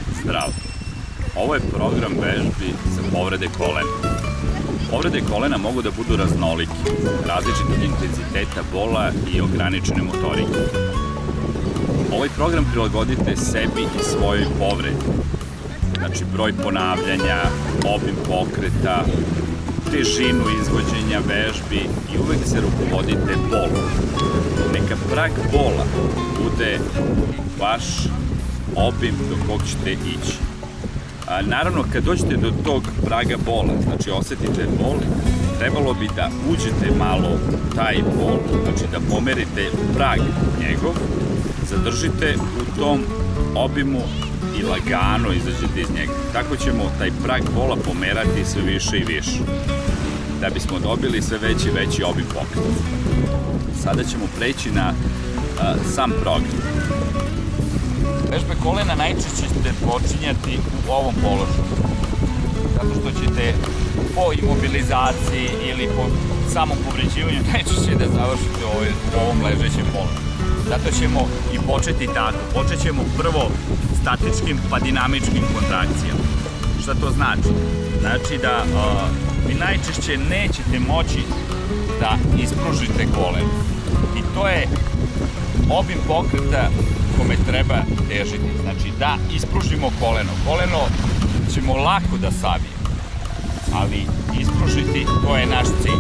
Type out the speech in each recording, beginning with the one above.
Zdravo! Ovo je program vežbi za povrede kolena. Povrede kolena mogu da budu raznolike, različitog intenziteta bola i ograničene motorike. Ovaj program prilagodite sebi i svojoj povredi. Znači broj ponavljanja, obim pokreta, težinu izvođenja vežbi i uvek se rukovodite bolom. Neka prag bola bude vaš obim do kog ćete ići. Naravno, kad dođete do tog praga bola, znači osetite bol, trebalo bi da uđete malo u taj bol, znači da pomerite prag njegov, zadržite u tom obimu i lagano izađete iz njega. Tako ćemo taj prag bola pomerati sve više i više, da bismo dobili sve veći i veći obim pokreta. Sada ćemo preći na sam program. Vežbe kolena najčešće ćete počinjati u ovom položaju, zato što ćete po imobilizaciji ili po samom povređivanju najčešće da završite u ovom ležećem položaju. Zato ćemo i početi tako. Počet ćemo prvo statičkim pa dinamičkim kontrakcijama. Šta to znači? Znači da vi najčešće nećete moći da ispružite koleno. I to je obim pokreta kome treba težiti. Znači da ispružimo koleno. Koleno ćemo lako da savijemo, ali ispružiti, to je naš cilj.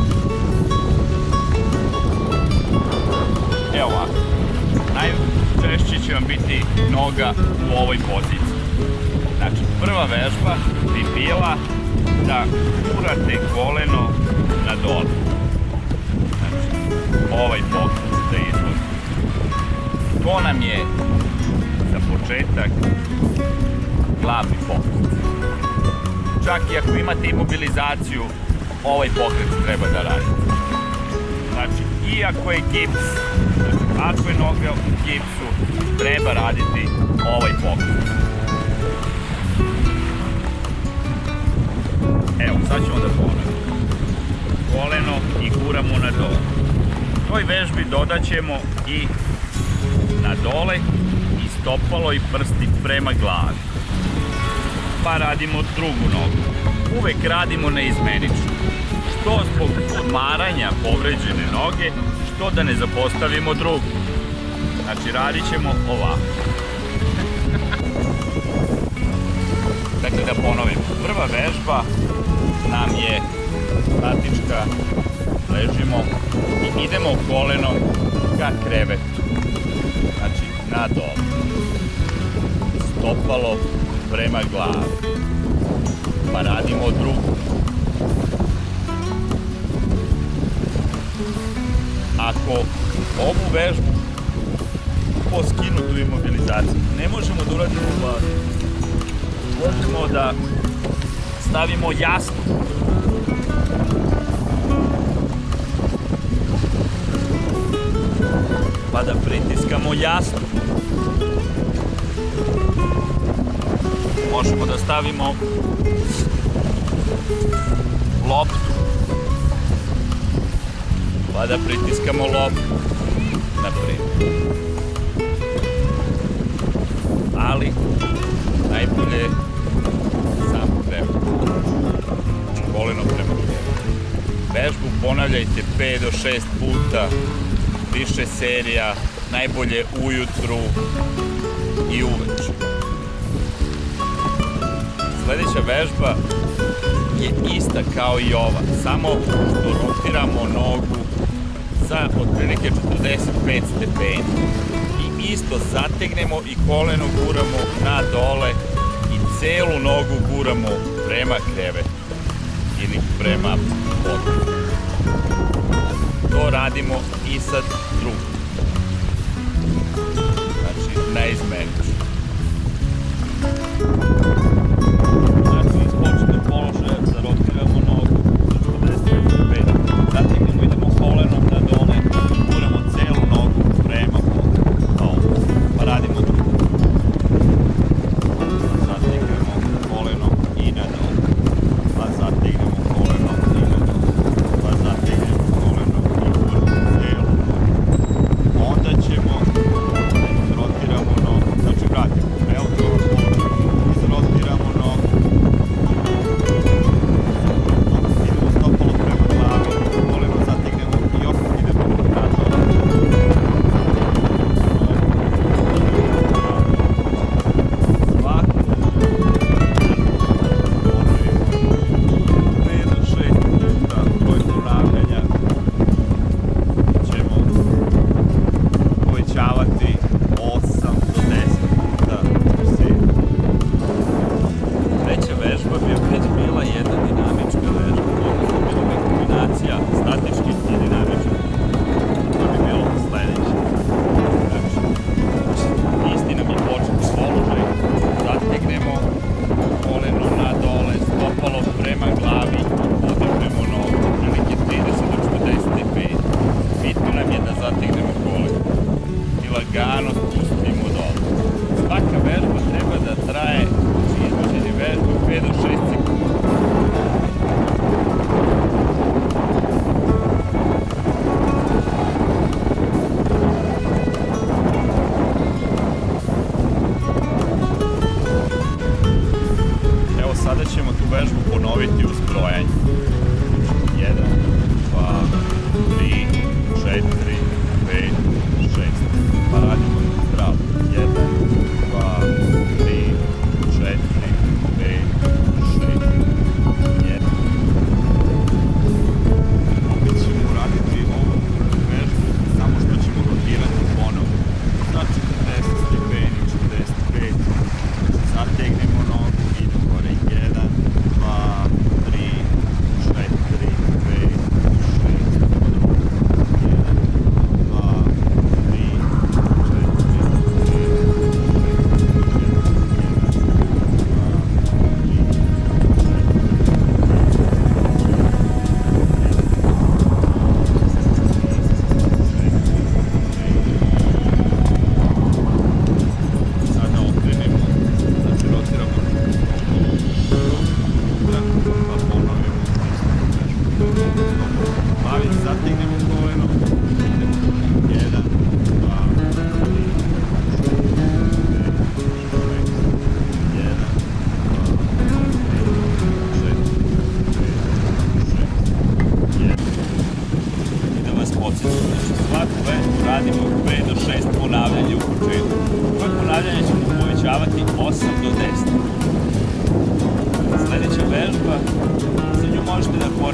Evo ovako. Najčešće će vam biti noga u ovoj poziciji. Znači prva vežba bi bila da gurate koleno na dole. Znači ovaj pokret da izvodite. To nam je za početak glavni pokret. Čak i ako imate imobilizaciju, ovaj pokret treba da radite. Znači, i ako je gips, ako je noga u gipsu, treba raditi ovaj pokret. Evo, sad ćemo da ponovimo. Koleno i guramo na dole. U toj vežbi dodat ćemo i na dole i stopalo i prsti prema glavi. Pa radimo drugu nogu. Uvek radimo neizmenično. Što zbog odmaranja povređene noge, što da ne zapostavimo drugu. Znači radit ćemo ovako. Dakle, da ponovimo. Prva vežba nam je statička. Ležimo i idemo kolenom ka krevetu. Znači, na dole. Stopalo prema glavi. Pa radimo drugu. Ako ovu vežbu po skinutu imobilizaciju ne možemo da uradimo ovako, možemo da stavimo jasno. Pa da pritiskamo jasno. Možemo da stavimo loptu. Pa da pritiskamo loptu. Naprijed. Ali najbolje je samo krevet. Koleno prema krevetu. Vežbu ponavljajte 5 do 6 puta. Više serija, najbolje ujutru i uveče. Sledeća vežba je ista kao i ova, samo što rotiramo nogu za otprilike 45 stepeni. I isto zategnemo i koleno guramo na dole i celu nogu guramo prema krevetu ili prema podu. To radimo i sad drugo. Znači, neizmenično. Znači, iz početnog položaja zarotiramo nogu za 45. Zatim idemo kolenom na dole i guramo celu nogu prema podu. Pa radimo drugo. Zategnemo kolenom i na dole. Pa zategnemo kolenom i na dole. Pa zategnemo kolenom i guramo celu nogu. Onda ćemo rotiramo nogu. Znači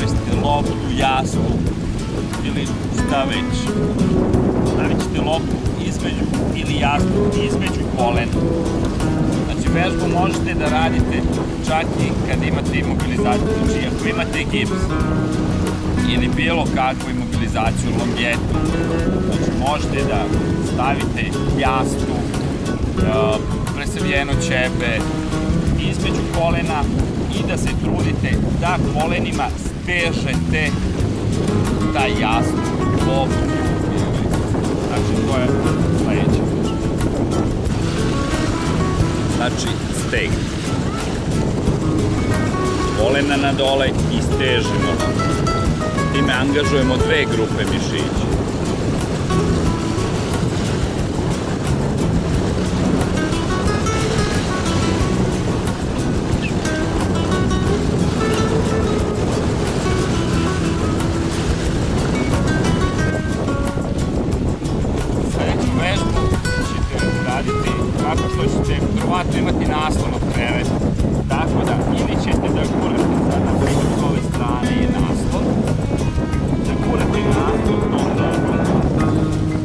koristite loptu, jasku ili šta već. Stavit ćete loptu između ili jasku između kolena. Znači vežbu možete da radite čak i kad imate imobilizaciju. Znači ako imate gips ili bilo kakvu imobilizaciju, longetu, znači možete da stavite jasku, presavijeno ćebe između kolena i da se trudite da kolenima stežete taj jastuk loptu. Znači to je sledeće. Znači steg. Kolena na dole i stežemo. Time angažujemo dve grupe mišića. Tako što ćete vjerovatno imati naslon od kreveta. Tako da ili ćete da gurate sad na primjer s ove strane je naslon. Da gurate naslon tom nogom.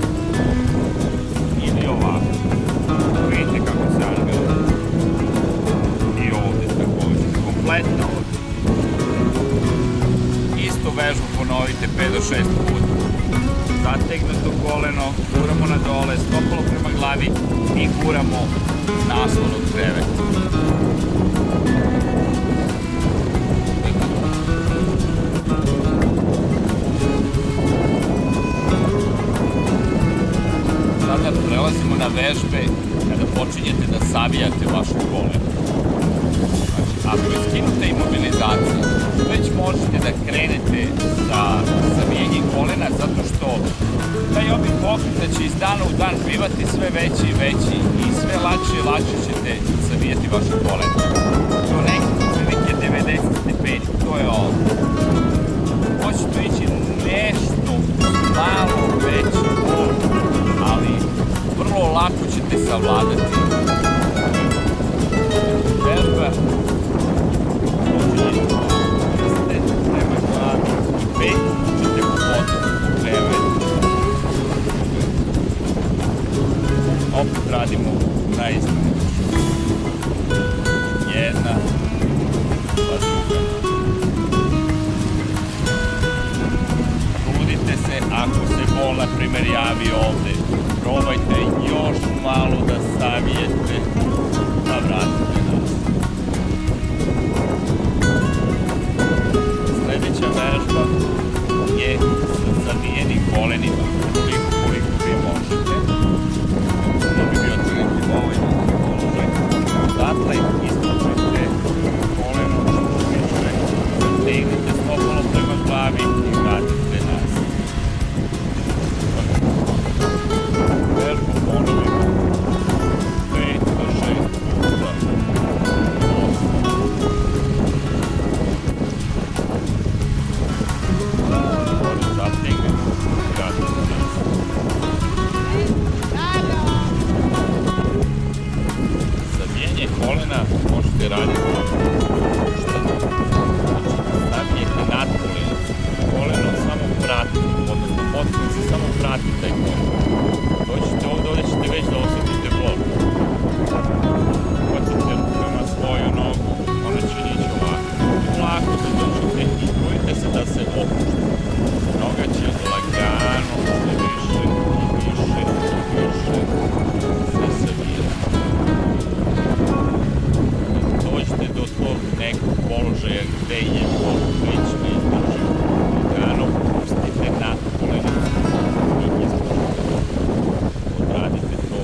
Ili ovako. Vidite kako se angažuje. I ovdje također. Kompletno ovdje. Istu vežbu ponovite 5 do 6 puta. Zategnuto koleno, guramo na dole, stopalo prema glavi i guramo naslon od kreveta. Sada prelazimo na vežbe kada počinjete da savijate vaše koleno. Znači, ako je skinuta imobilizacija, već možete da krenete sa savijenjem kolena, zato što taj obim pokreta će iz dana u dan bivati sve veći i veći i sve lakše i lakše ćete savijati vaše kolena. Do neke 90 stepeni, to je ovo. Hoćete ići nešto malo veći bol, ali vrlo lako ćete savladati. Vežba prema glavi i pet ćete povoditi u krevetu. Opet radimo na izmenu. Jedna, pa druga. Trudite se, ako se bol, na primjer, javi ovde, probajte još malo da savijete, pa vratite nas. Sledeća vežba je sa savijenim kolenima, koliko vi možete. To bi bio trenutni ovaj položaj. Odatle ispučite koleno što više, zategnite stopalo prema glavi i vratite nas. Vežbu ponovimo 5 do 6 puta. Kolena možete raditi stavljete nad kolenicu. Koleno samo prati, odnosno potpuno se samo prati taj koleno. Dođete ovdje ćete već da osjetite bol. Hvatite rukama svoju nogu, ona će ići ovako. Lako se dođete i trudite se da se opušta. Noga će lagano sve više i više i više se savijati. Dođete do tog nekog položaja gde je bol već ne izdržio. Lagano pustite na kolenicu i izdržite. Odradite to.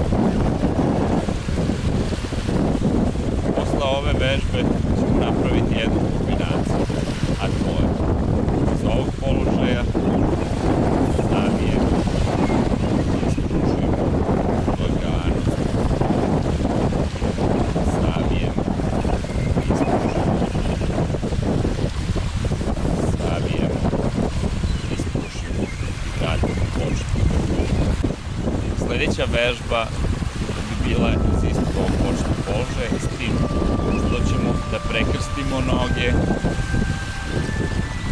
Posle ove vežbe ćemo napraviti jednu kombinaciju, a to je iz ovog položaja savijemo, izdržimo, lagano. Savijemo. Sledeća vežba bi bila iz istog ovog početnog položaja, s tim što ćemo da prekrstimo noge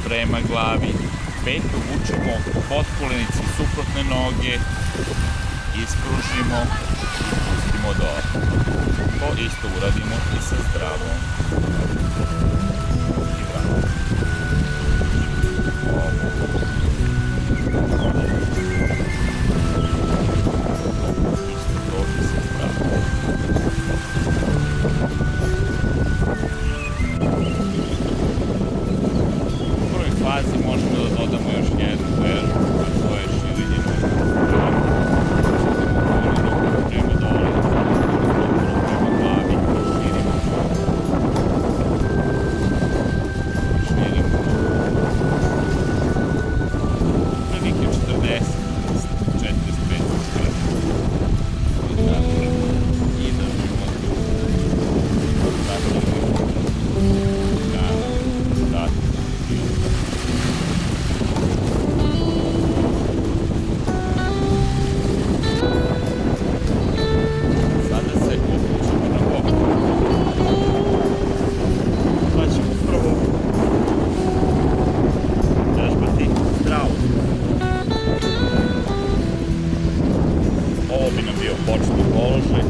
prema glavi. Petu vučemo pod kolenici suprotne noge, ispružimo i pustimo dole. To isto uradimo i sa zdravom. I vratimo. Isto to i sa zdravom. U prvoj fazi možemo da dodamo još jednu vežbu, a to je širenje prema dole, prema glavi, širimo. Prilike 40, 45 i držimo tu. Sada se uključimo na bok. Pa ćemo prvo vežbati zdravo. Ovo bi nam bio početni položaj.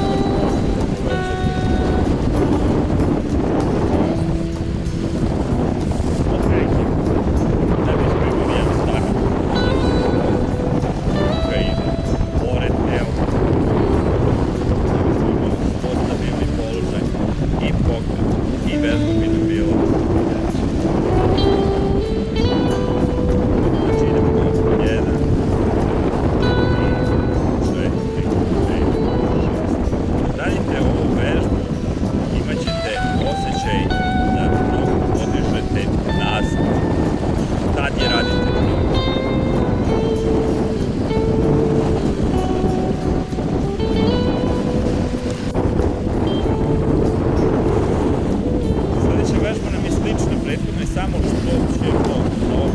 Samo što ćemo nogu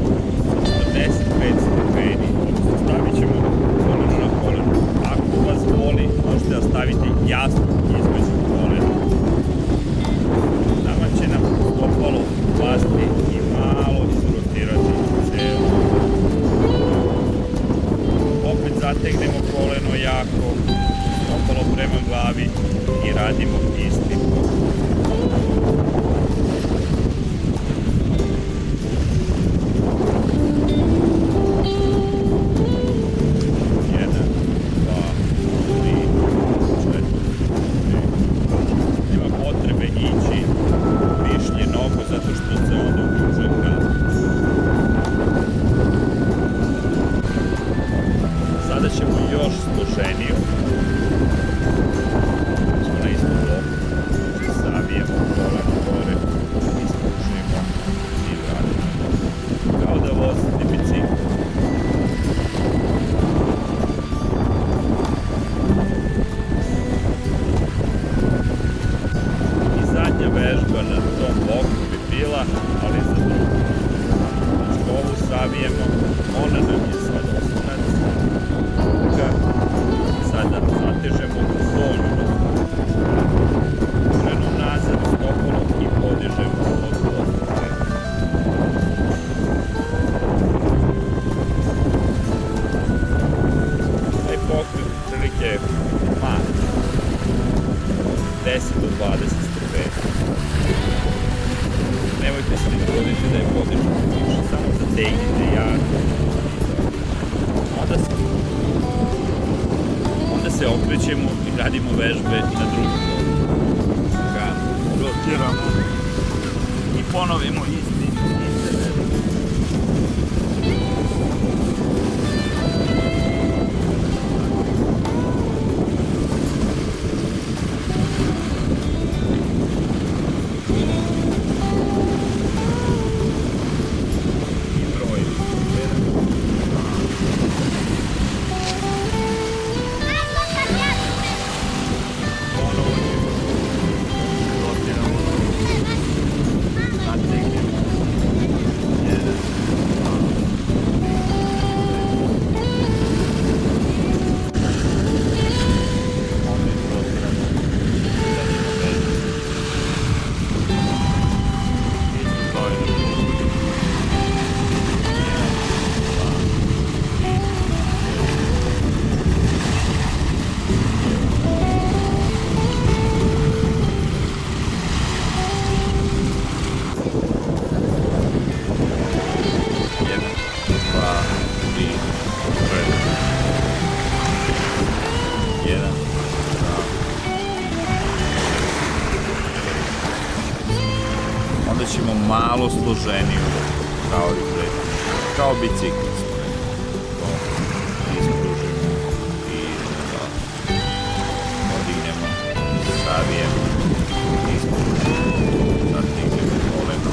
45 stepeni, stavit ćemo koleno na koleno. Ako vas boli, možete da stavite jasno između kolena. Nama će nam stopalo pasti i malo izrotirati celo. Opet zategnemo koleno jako, stopalo prema glavi i radimo isti put. Sada ćemo još složeniju. Smo na istu bloku. Savijemo koleno gore, ispružimo i vratimo. Kao da vozite bicikl. I zadnja vežba na tom bloku bi bila, ali za drugu. Znači ovu savijemo, ona nam je sad osnovac. Sada zatežemo donju nogu, koleno nazad, stopalo i podižemo od bloka. Taj pokret prilike mali, 10 do 20 stepeni. Nemojte se ni truditi da je podižete više, samo zategnite jako. Onda se okrećemo i radimo vežbe na drugu nogu. Rotiramo i ponovimo iste vežbe. Ponovo rotiramo. Zategnemo. radimo malo složeniju kao i prethodno, kao biciklist. Ispružimo i podignemo, savijemo, ispružimo, zatignemo koleno.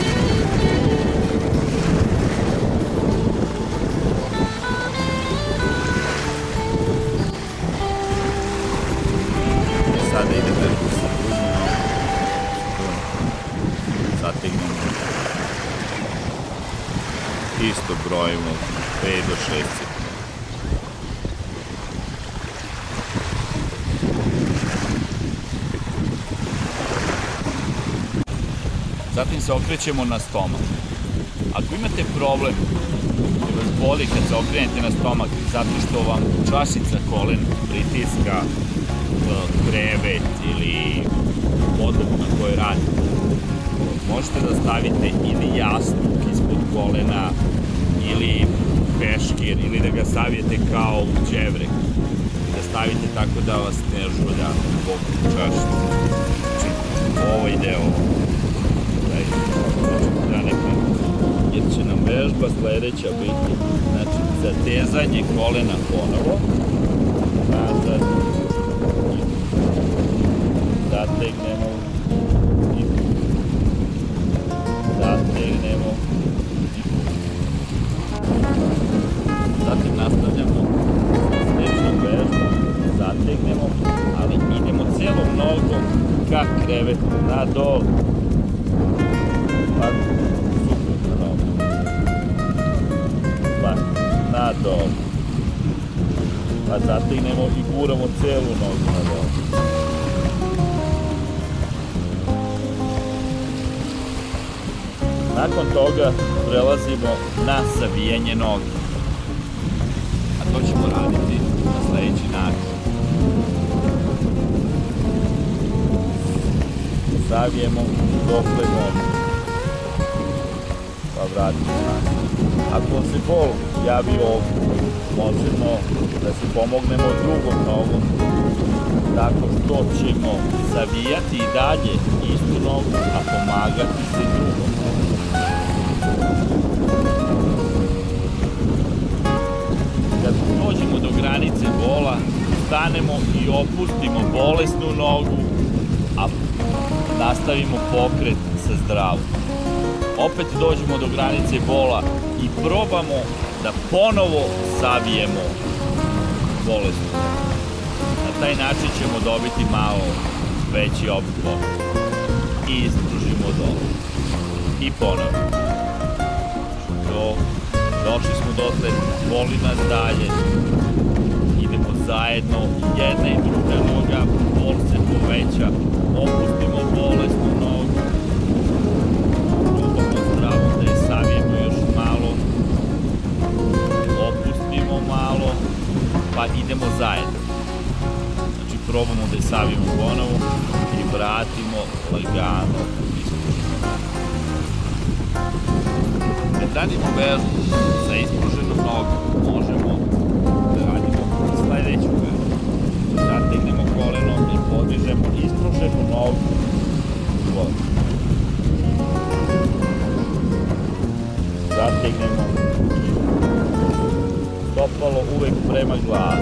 Sada idemo sa drugim nogom, zategnemo, isto brojimo 5 do 6 sekundi. Zatim se okrećemo na stomak. Ako imate problem i vas boli kad se okrenete na stomak zato što vam čašica kolena pritiska krevet ili podlogu na kojoj radite, možete da stavite ili jastuk ispod kolena ili peškir ili da ga savijete kao u đevrek i da stavite tako da vas ne žulja zbog čašice. Znači, ovaj deo jer će nam vežba sledeća biti, znači, zatezanje kolena ponovo, nazad, zategnemo i zategnemo i zatim nastavljamo sličnom vežbom, zategnemo, ali idemo celom nogom ka krevetu, na dol, pa suprotno nogu, pa na dol, pa zategnemo i guramo celu nogu na dol. Nakon toga prelazimo na savijanje noge, a to ćemo raditi na sledeći način. Savijemo dokle nogu, pa vratimo nazad. Ako vam se bol javi ovdje, možemo da se pomognemo drugom nogom, tako što ćemo savijati i dalje istu nogu, a pomagati se drugom nogom. Kad dođemo do granice bola, stanemo i opustimo bolesnu nogu, a nastavimo pokret sa zdravom. Opet dođemo do granice bola i probamo da ponovo savijemo bolesnu nogu. Na taj način ćemo dobiti malo veći opet pokret. I ispružimo dole. I ponovo. Došli smo dotle, boli nas dalje. Idemo zajedno, jedna i druga noga, bol se poveća. Opustimo bolesnu nogu. Probamo zdravo da je savijemo još malo. Opustimo malo, pa idemo zajedno. Znači probamo da je savijemo ponovo i vratimo lagano ispružimo. Kad radimo vežbu sa ispruženom nogom, možemo da radimo sledeću vežbu. Zategnemo koleno i podižemo ispruženu nogu u vodu. Zategnemo i stopalo uvek prema glavi.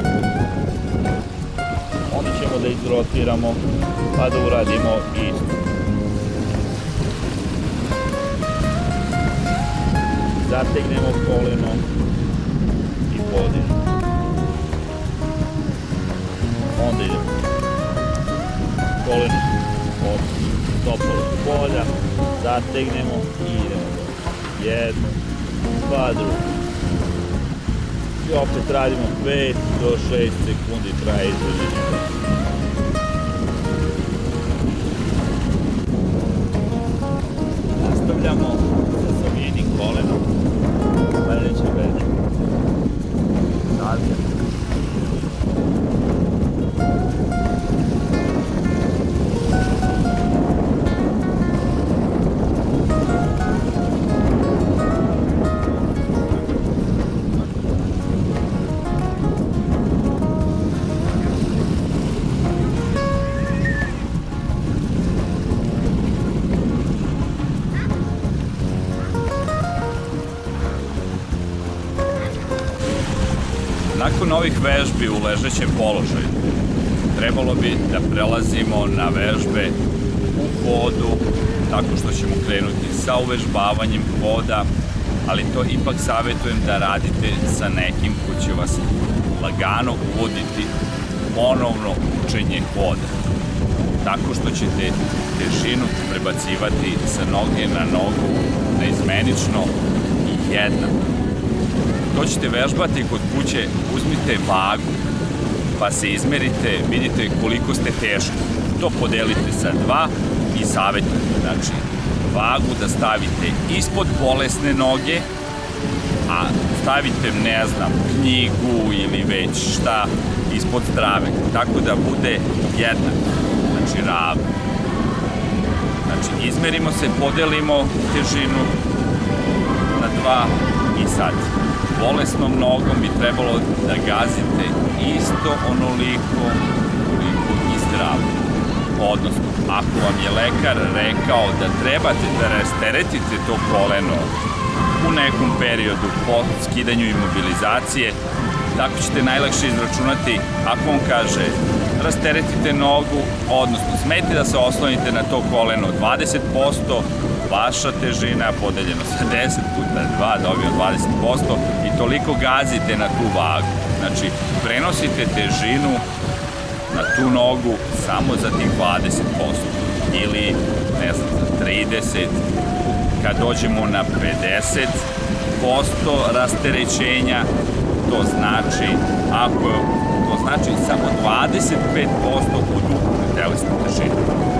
Onda ćemo da izrotiramo pa da uradimo isto. Zategnemo koleno i podižemo. Onda idemo. Koleno od stopala do polja, zategnemo i idemo. Jedno, pa drugo. I opet radimo 5 do 6 sekundi traje izvođenje. Nastavljamo sa savijenim kolenom. Sledeća vežba. Nazad. Nakon ovih vežbi u ležećem položaju, trebalo bi da prelazimo na vežbe u hodu, tako što ćemo krenuti sa uvežbavanjem hoda, ali to ipak savjetujem da radite sa nekim ko će vas lagano uvoditi ponovno učenje hoda, tako što ćete težinu prebacivati sa noge na nogu naizmenično i jednako. To ćete vežbati kod kuće, uzmite vagu, pa se izmerite, vidite koliko ste teški. To podelite sa 2 i savjetujete, znači, vagu da stavite ispod bolesne noge, a stavite, ne znam, knjigu ili već šta ispod zdrave, tako da bude jednako, znači ravno. Znači, izmerimo se, podelimo težinu na 2 i sad bolesnom nogom bi trebalo da gazite isto onoliko koliko i zdravo. Odnosno, ako vam je lekar rekao da trebate da rasteretite to koleno u nekom periodu po skidanju imobilizacije, tako ćete najlakše izračunati ako on kaže rasteretite nogu, odnosno smete da se oslonite na to koleno 20%, vaša težina podeljeno sa 10 puta 2 dobio 20% i toliko gazite na tu vagu. Znači, prenosite težinu na tu nogu samo za tih 20% ili, ne znam, za 30%. Kad dođemo na 50% rasterećenja, to znači, samo 25% od ukupne telesne težine.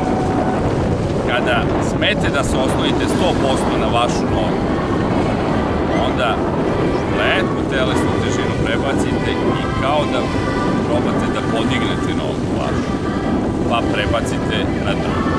Kada smete da se oslonite 100% na vašu nogu, onda kompletnu telesnu težinu prebacite i kao da probate da podignete nogu vašu, pa prebacite na drugu.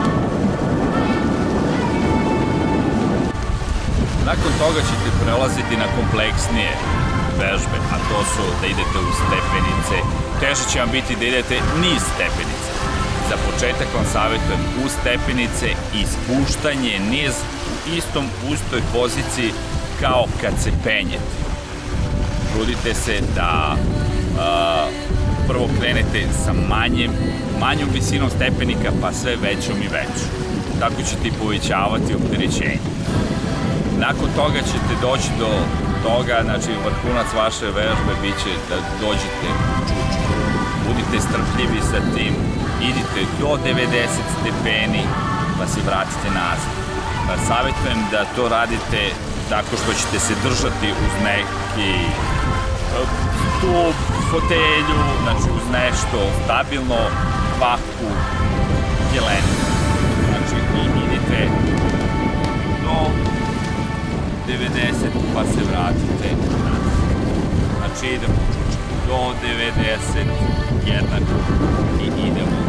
Nakon toga ćete prelaziti na kompleksnije vežbe, a to su da idete u stepenice. Teže će vam biti da idete niz stepenice. Za početak vam savjetujem u stepenice i spuštanje niz u istoj poziciji kao kad se penjete. Trudite se da prvo krenete sa manjom visinom stepenika, pa sve većom i većom. Tako ćete i povećavati opterećenje. Nakon toga ćete doći do toga, znači vrhunac vaše vežbe bit će da dođete u čučku. Budite strpljivi sa tim, idite do 90 stepeni, pa se vratite nazad. Savjetujem da to radite tako što ćete se držati uz neki stup, fotelju, znači uz nešto stabilno, kvaku, jelenu. Znači idite do 90 pa se vratite nazad. Znači idemo u čučku do 90 jednako i idemo.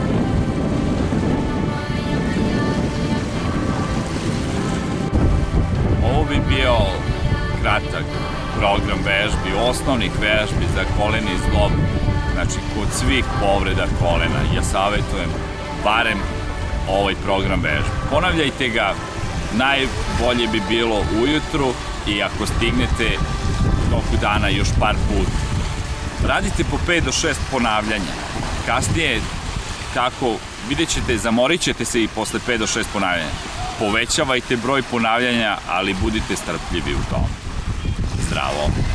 Ovo bi bio kratak program vežbi, osnovnih vežbi za koleni zglob. Znači kod svih povreda kolena ja savjetujem barem ovaj program vežbi. Ponavljajte ga, najbolje bi bilo ujutru i ako stignete toku dana još par puta. Radite po 5 do 6 ponavljanja. Kasnije, tako, vidjet ćete, zamorit ćete se i posle 5 do 6 ponavljanja. Povećavajte broj ponavljanja, ali budite strpljivi u tome. Zdravo!